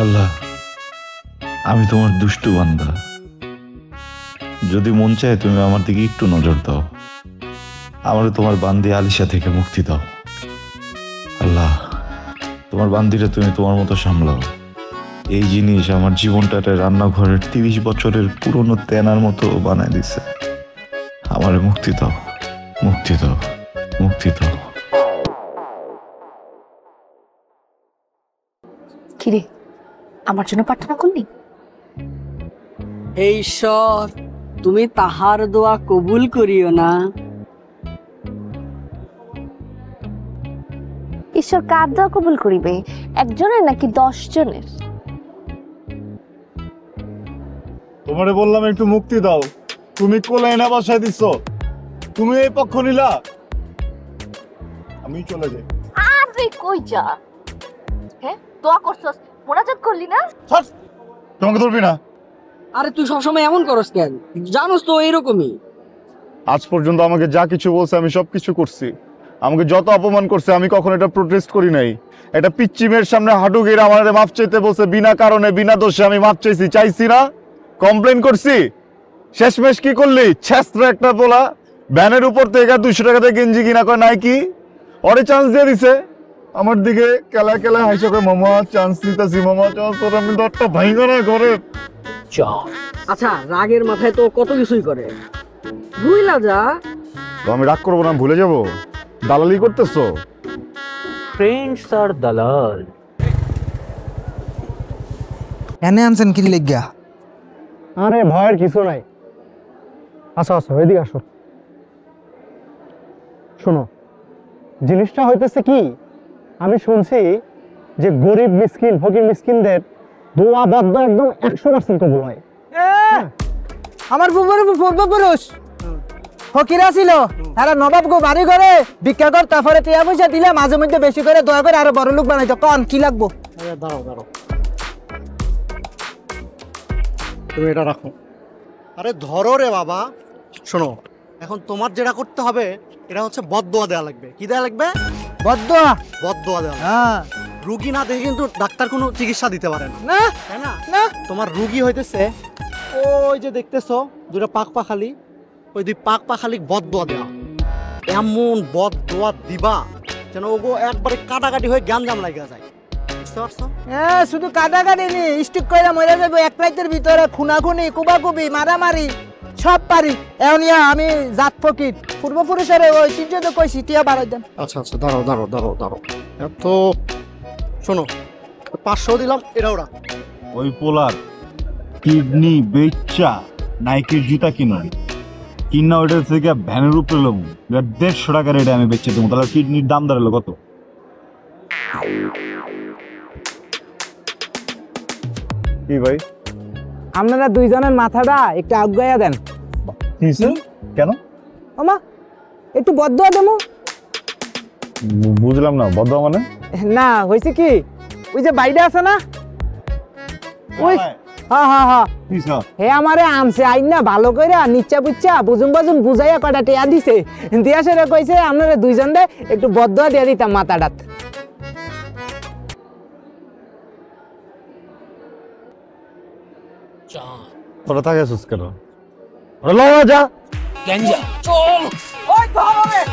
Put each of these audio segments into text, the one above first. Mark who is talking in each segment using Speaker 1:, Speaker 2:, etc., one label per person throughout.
Speaker 1: আল্লাহ, আমি তোমার দুষ্টু বান্দা। যদি মন চায় তুমি আমার দিকে একটু নজর দাও, আমার তোমার বান্দি আলিশা থেকে মুক্তি দাও। আল্লাহ, তোমার বান্দিটা তুমি তোমার মতো সামলাও। এই জিনিস আমার জীবনটাতে রান্নাঘরের 30 বছরের পুরনো তেনার মতো বানায় দিছে। আমার মুক্তি দাও, মুক্তি দাও, মুক্তি দাও।
Speaker 2: কিরে, আমার জন্য প্রার্থনা করলি?
Speaker 3: হে ঈশ্বর, তুমি তাহার দোয়া কবুল করিও না।
Speaker 2: ঈশ্বর কার দোয়া কবুল করিবে? একজনের নাকি 10 জনের?
Speaker 4: তোমারে বললাম একটু মুক্তি দাও, তুমি কোলে না বসায় দিছো। তুমি এই পক্ষ নিলা, আমি চলে যাই।
Speaker 2: আরে কই যা? হ্যাঁ, দোয়া করছস, মোনাজাত করলি না?
Speaker 4: তোমাকে ধরবি না।
Speaker 3: আরে তুই সবসময় এমন করস কেন? জানোস তো এরকমই।
Speaker 4: আজ পর্যন্ত আমাকে যা কিছু বলছে আমি সবকিছু করছি। আমাকে যত অপমান করছে আমি কখনো এটা প্রোটেস্ট করি নাই। এটা পিচ্চিমের সামনে হাঁটু গেড়ে আমার মাপ চাইতে বলছে, বিনা কারণে বিনা দোষে আমি মাপ চাইছি না, কমপ্লেন করছি। শেষমেশ কি করলি? ছেস্ত্র একটা বলা ভ্যানের উপর থেকে 200 টাকাতে গেঞ্জি কিনা কয় নাইকি, ওরে চান্স দিয়ে দিছে। আমার দিকে কেলা কেলা হাসি করে, মামা চান্স নিতেছি, মামা চান্স। তোর আমি দরটা ভাঙবো না ঘরে।
Speaker 3: আচ্ছা, রাগের মাথায় তো কত কিছুই করে, ভুইলা যা।
Speaker 4: তো আমি রাগ করবো না, ভুলে যাবো? দালালি করতেছো?
Speaker 5: ফ্রেন্ডস আর দালাল।
Speaker 6: এনে আনছেন কি লিগা?
Speaker 7: আরে ভয়ের কিছু নাই। আসো আসো, এদিকে আসো। শোনো, জিনিসটা হইতেছে কি, আমি শুনছি যে গরিব মিসকিন ফকির মিসকিনদের দোয়া বদ্ধ একদম 100% কবুল হয়।
Speaker 6: আমার পূর্বপুরুষ ফকিরা ছিল, তারা নবাব গো বাড়ি করে ভিক্ষা কর, তারপরে টিয়া পয়সা দিলে মাঝে মধ্যে বেশি করে দয়া করে আরো বড় লোক বানাইতো। কন কি লাগবো?
Speaker 7: দাঁড়াও দাঁড়াও, তুমি এটা রাখো। আরে ধরো রে বাবা। শোনো, এখন তোমার যেটা করতে হবে, এটা হচ্ছে বদদোয়া দেওয়া লাগবে। কি দেওয়া লাগবে?
Speaker 6: বদদোয়া।
Speaker 7: বদদোয়া দেওয়া লাগবে।
Speaker 6: হ্যাঁ,
Speaker 7: রুগী না দেখে কিন্তু ডাক্তার কোনো চিকিৎসা দিতে পারে না,
Speaker 6: না
Speaker 7: তাই না?
Speaker 6: না,
Speaker 7: তোমার রুগী হইতেছে ওই যে দেখতেছো দুটো পাক পাখালি, ওই দুই পাক পাখালি বদদোয়া দেওয়া। এমন বদদোয়া দিবা যেন ওগো একবারে কাটাকাটি হয়ে গ্যাঞ্জাম লাগিয়া যায়। বুঝতে পারছো?
Speaker 6: হ্যাঁ, শুধু কাটাকাটি নি, স্টিক কইরা মরে যাবে এক রাতের ভিতরে। খুনাখুনি, কুবাকুবি, মারামারি সব পারি। এখন আমি জাত ফকির, পূর্বপুরুষের ঐতিহ্য তো কইছি, টিয়া বাড়াই দেন।
Speaker 7: আচ্ছা আচ্ছা, দাঁড়াও দাঁড়াও দাঁড়াও দাঁড়াও। এত শোনো, 500 দিলাম, এটাও রাখ।
Speaker 4: ওই পোলার কিডনি বেচা নাইকের জুতা কিনা ওইটা থেকে ভ্যানের উপরে লবো 150 টাকা রেটে আমি বেচে দেবো। তাহলে কিডনির দাম দাঁড়ালো কত? কি ভাই,
Speaker 6: আপনারা দুইজনের মাথাটা একটু আগাইয়া দেন।
Speaker 4: কেন?
Speaker 6: ওমা, একটু বদদোয়া দেবো।
Speaker 4: বুঝলাম না, বদয়া মানে?
Speaker 6: না, হয়েছে কি, ওই যে বাইরে আছে না, ওই হ্যাঁ হ্যাঁ হ্যাঁ, হে আমারে আনছে আইন না ভালো করে নিচ্চা পুচ্চা বুঝুম বাজুম বুঝাইয়া কয়টা টিয়া দিছে, দিয়া সেটা কইছে আপনারা দুইজনে একটু বদদোয়া দিয়ে দিতাম মাথাটাত।
Speaker 4: তোরা থাকে আছিস কেন? ওরা লওয়া যা
Speaker 5: গ্যাঞ্জা চল।
Speaker 3: ওই ধরো।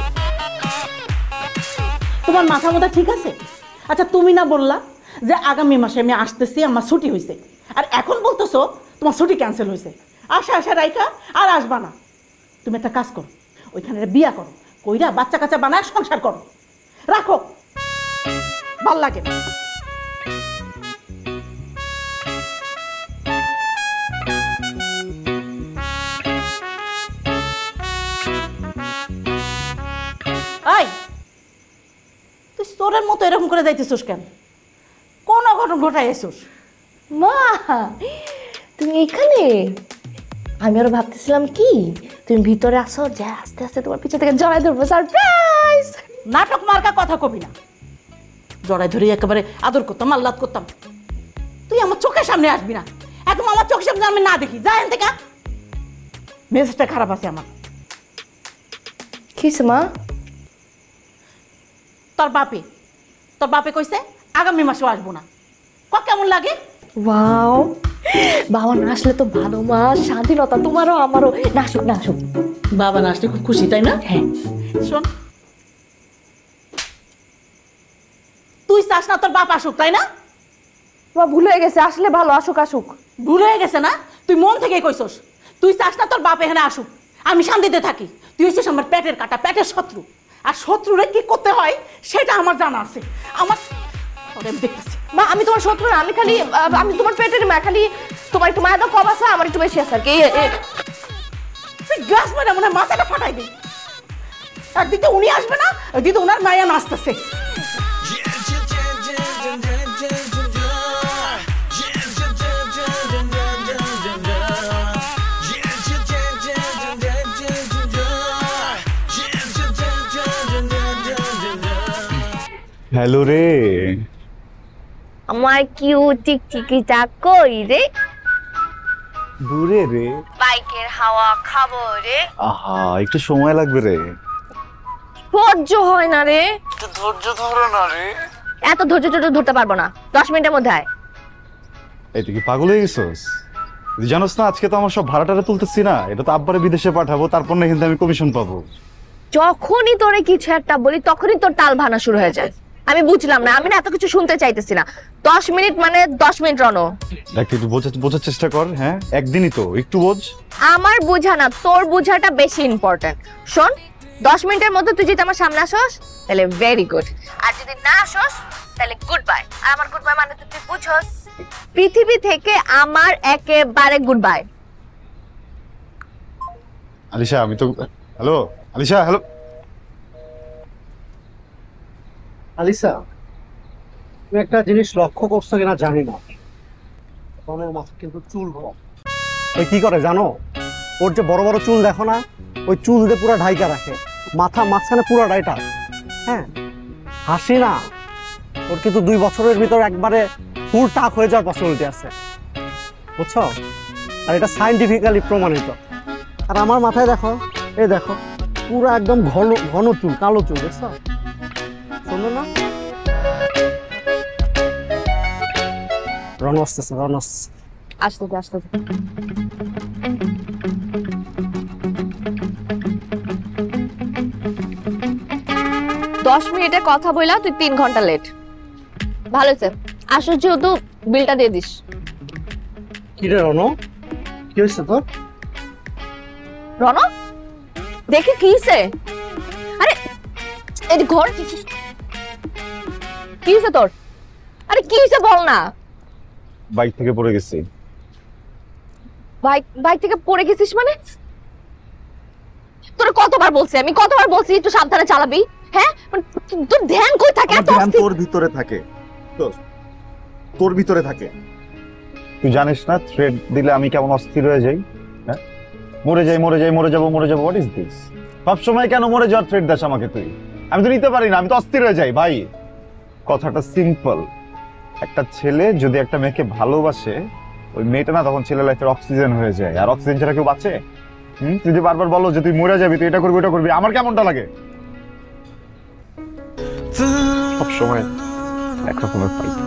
Speaker 8: তোমার মাথা মোটা ঠিক আছে? আচ্ছা, তুমি না বললা যে আগামী মাসে আমি আসতেছি, আমার ছুটি হয়েছে, আর এখন বলতেছো তোমার ছুটি ক্যান্সেল হয়েছে। আশা রাইখা আর আসবা না। তুমি একটা কাজ করো, ওইখানে বিয়া করো, কইরা বাচ্চা কাচ্চা বানায় সংসার করো, রাখো, ভাল লাগে না। তুই চোরের মতো এরকম করে যাইতেছিস কেন? কোন অঘটন ঘটাই এসোস?
Speaker 2: মা, তুমি এখানে? আমি আরো ভাবতেছিলাম কি তুমি ভিতরে আসো, যে আস্তে আস্তে তোমার পিছন থেকে জড়াই ধরবো, সারপ্রাইজ।
Speaker 8: নাটক মার্কা কথা কবি না। জড়াই ধরে একেবারে আদর করতাম, আহ্লাদ করতাম। তুই আমার চোখের সামনে আসবি না, একদম আমার চোখের সামনে আমি না দেখি। যাই এখান থেকে, মেজাজটা খারাপ আছে আমার।
Speaker 2: কি মা?
Speaker 8: তোর বাপে কইছে আগামী মাসেও আসবো না। কেমন লাগে?
Speaker 2: ওয়াও, বাবা না আসলে তো ভালো মা, স্বাধীনতা তোমারও আমারও। না আসুক, না আসুক।
Speaker 8: বাবা না আসলে খুব খুশি, তাই না?
Speaker 2: হ্যাঁ।
Speaker 8: শোন, তুই চাস না তোর বাপ আসুক, তাই না?
Speaker 2: তোমার ভুল হয়ে গেছে, আসলে ভালো, আসুক আসুক।
Speaker 8: ভুল হয়ে গেছে না? তুই মন থেকেই কইছস তুই চাস না তোর বাপ এখানে আসুক, আমি শান্তিতে থাকি। তুই হচ্ছিস আমার পেটের কাটা, পেটের শত্রু। আর শত্রুরে কি করতে হয় সেটা আমার জানা আছে। আমার ওরে আমি দেখতেছি।
Speaker 2: মা আমি তোমার শত্রু না, আমি খালি আমি তোমার পেটের মা, খালি তোমার একটু মায়া দাও কম আছে, আমার একটু বেশি আছে আর কি।
Speaker 8: তুই গ্লাস মারা মনে হয় মাথাটা ফাটাই দে। একদিকে উনি আসবে না, ওইদিকে ওনার মায়া নাচতেছে।
Speaker 4: হ্যালো রে।
Speaker 2: আমার কিউ টিকটিকিটা কই রে?
Speaker 4: দূরে রে।
Speaker 2: বাইকের হাওয়া খাবো রে।
Speaker 4: আহা, একটু সময় লাগবে রে।
Speaker 2: ধৈর্য হয় না রে।
Speaker 4: ধৈর্য ধরো না রে।
Speaker 2: এত ধৈর্য ধরতে পারবো না, 10 মিনিটের মধ্যে আয়।
Speaker 4: এই তুই কি পাগল হয়ে গেছিস? তুই জানোস না আজকে তো আমার সব ভাড়াটারে তুলতেছি না, এটা তো আব্বারে বিদেশে পাঠাবো, তারপর না কিন্তু আমি কমিশন পাবো।
Speaker 2: যখনই তোরে কিছু একটা বলি তখনই তোর টাল ভানা শুরু হয়ে যায়। আমি বুঝলাম না, আমি না এত কিছু শুনতে চাইতেছি না। 10 মিনিট মানে 10 মিনিট রনো।
Speaker 4: দেখ একটু বোঝার চেষ্টা কর। হ্যাঁ, একদিনই তো, একটু বোঝ।
Speaker 2: আমার বোঝা না, তোর বোঝাটা বেশি ইম্পর্টেন্ট। শোন, 10 মিনিটের মধ্যে তুই যদি আমার সামনে আসোস তাহলে ভেরি গুড, আর যদি না আসোস তাহলে গুড বাই। আর আমার গুড বাই মানে তো তুই বুঝোস, পৃথিবী থেকে আমার একেবারে গুড বাই।
Speaker 4: আলিশা, আমি তো হ্যালো আলিশা, হ্যালো
Speaker 7: আলিসা, তুমি একটা জিনিস লক্ষ্য করছো কিনা জানি না, রনের মাথা কিন্তু চুল কম। ওই কি করে জানো? ওর যে বড় বড় চুল দেখো না, ওই চুল দিয়ে পুরো ঢাইকা রাখে, মাথা মাঝখানে পুরো ডাইটা। হ্যাঁ, হাসি না, ওর কিন্তু 2 বছরের ভিতর একবারে ফুল টাক হয়ে যাওয়ার পসিবিলিটি আছে, বুঝছো? আর এটা সায়েন্টিফিক্যালি প্রমাণিত। আর আমার মাথায় দেখো, এই দেখো পুরো একদম ঘন ঘন চুল, কালো চুল, দেখছো? শোনো না, রনস আসতেছে, রনস
Speaker 2: আসতে 10 মিনিটে কথা বইলা তুই 3 ঘন্টা লেট। ভালো হয়েছে, আসো যেহেতু বিলটা দিয়ে দিস।
Speaker 7: কি রে রন, কি হয়েছে তোর?
Speaker 2: রনো, দেখি কি হয়েছে? আরে এই ঘর কি হয়েছে তোর? আরে কি হয়েছে বল না।
Speaker 4: বাইক থেকে পড়ে গেছি।
Speaker 2: বাইক থেকে পড়ে গেছিস মানে? তোর কতবার বলছি, আমি কতবার বলছি একটু সাবধানে চালাবি? হ্যাঁ, তোর ধ্যান কই থাকে? এত
Speaker 4: তোর ভিতরে থাকে, তোর ভিতরে থাকে। তুই জানিস না থ্রেড দিলে আমি কেমন অস্থির হয়ে যাই? হ্যাঁ, মরে যাবো। What is this? সবসময় কেন মরে যাওয়ার থ্রেড দাস আমাকে তুই? আমি তো নিতে পারি না, আমি তো অস্থির হয়ে যাই ভাই। কথাটা সিম্পল, একটা ছেলে যদি একটা মেয়েকে ভালোবাসে, ওই মেয়েটা না তখন ছেলে লাইফের অক্সিজেন হয়ে যায়। আর অক্সিজেন ছাড়া কেউ বাঁচে? তুই যে বারবার বলো যে তুই মরে যাবি, তুই এটা করবি, আমার কেমনটা লাগে? সবসময় একরকমের ফাইট।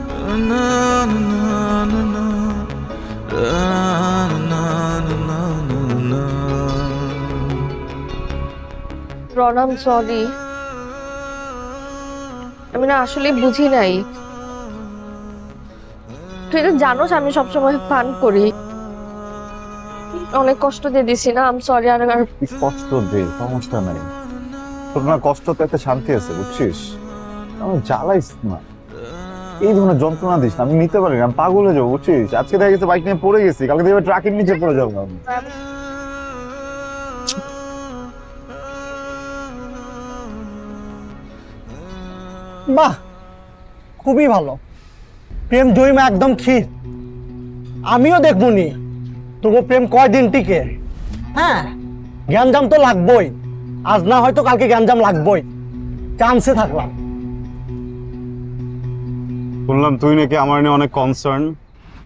Speaker 2: প্রণাম, সরি, আমি না আসলে বুঝি নাই। তুই তো জানোস আমি সবসময় ফান করি, অনেক কষ্ট দিয়ে দিছি না? আম সরি। আর
Speaker 4: কষ্ট দে, সমস্যা নাই। তোর না কষ্ট তো একটা শান্তি আছে, বুঝছিস? আমার জ্বালাইস না, এই ধরনের যন্ত্রণা দিস না, আমি নিতে পারি না, আমি পাগল হয়ে যাবো, বুঝছিস? আজকে দেখা গেছে বাইক নিয়ে পড়ে গেছি, কালকে দেখবে ট্রাকের নিচে পড়ে যাবো আমি।
Speaker 7: বাহ, খুবই ভালো। প্রেম জয়মা একদম ক্ষীর। আমিও দেখবো নি তবু প্রেম কয়দিন টিকে। হ্যাঁ, জ্ঞানজাম তো লাগবই, আজ না হয়তো কালকে জ্ঞানজাম লাগবই। চান্সে থাকলাম।
Speaker 4: শুনলাম তুই নাকি আমার নিয়ে অনেক কনসার্ন।